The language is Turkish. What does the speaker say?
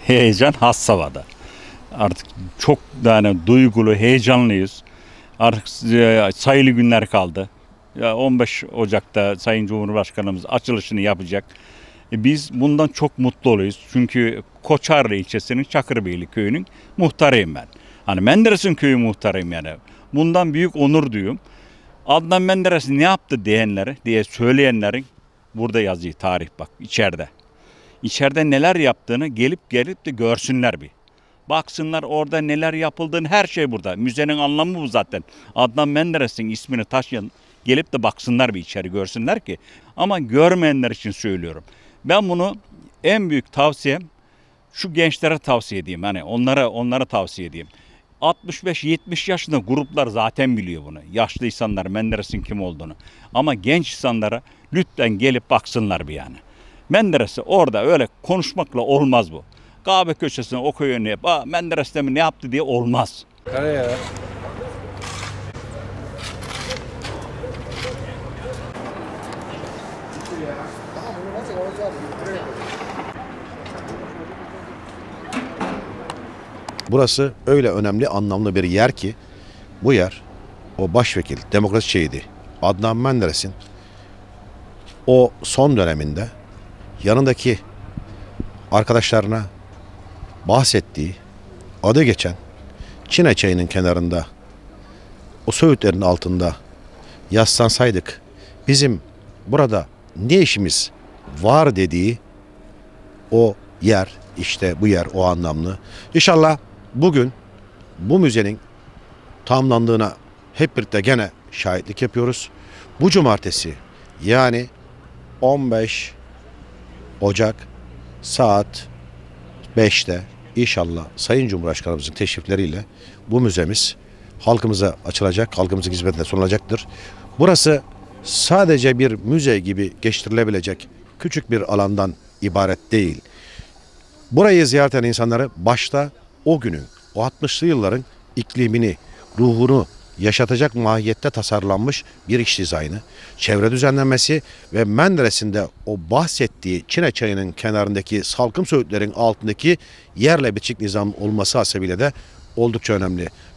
Heyecan has safhada. Artık çok yani duygulu, heyecanlıyız. Artık sayılı günler kaldı. Ya 15 Ocak'ta Sayın Cumhurbaşkanımız açılışını yapacak. Biz bundan çok mutlu oluyoruz. Çünkü Koçarlı ilçesinin Çakırbeyli köyünün muhtarıyım ben. Hani Menderes'in köyü muhtarıyım yani. Bundan büyük onur duyuyorum. Adnan Menderes ne yaptı diyenleri diye söyleyenlerin burada yazıyor tarih bak içeride. İçeride neler yaptığını gelip de görsünler bir. Baksınlar orada neler yapıldığını her şey burada. Müzenin anlamı bu zaten. Adnan Menderes'in ismini taşıyan gelip de baksınlar bir içeri görsünler ki. Ama görmeyenler için söylüyorum. Ben bunu en büyük tavsiyem şu gençlere tavsiye edeyim. Hani onlara tavsiye edeyim. 65-70 yaşında gruplar zaten biliyor bunu. Yaşlı insanlar Menderes'in kim olduğunu. Ama genç insanlara lütfen gelip baksınlar bir yani. Menderes'i orada öyle konuşmakla olmaz bu. Kahve köşesine o köyünü yap. Menderes de mi ne yaptı diye olmaz. Karaya. Burası öyle önemli, anlamlı bir yer ki bu yer o başvekil, demokrasi şehidi Adnan Menderes'in o son döneminde yanındaki arkadaşlarına bahsettiği, adı geçen Çine çayının kenarında o söğütlerin altında yaslansaydık bizim burada ne işimiz var dediği o yer, işte bu yer o anlamlı. İnşallah bugün bu müzenin tamamlandığına hep birlikte gene şahitlik yapıyoruz. Bu cumartesi yani 15 Ocak saat 5'te inşallah Sayın Cumhurbaşkanımızın teşrifleriyle bu müzemiz halkımıza açılacak, halkımızın hizmetine sunulacaktır. Burası sadece bir müze gibi geçtirilebilecek küçük bir alandan ibaret değil. Burayı ziyaret eden insanları başta o günün, o 60'lı yılların iklimini, ruhunu yaşatacak mahiyette tasarlanmış bir iç dizaynı, çevre düzenlenmesi ve Menderes'in de o bahsettiği Çine çayının kenarındaki salkım söğütlerin altındaki yerle biçik nizam olması hasebiyle de oldukça önemli.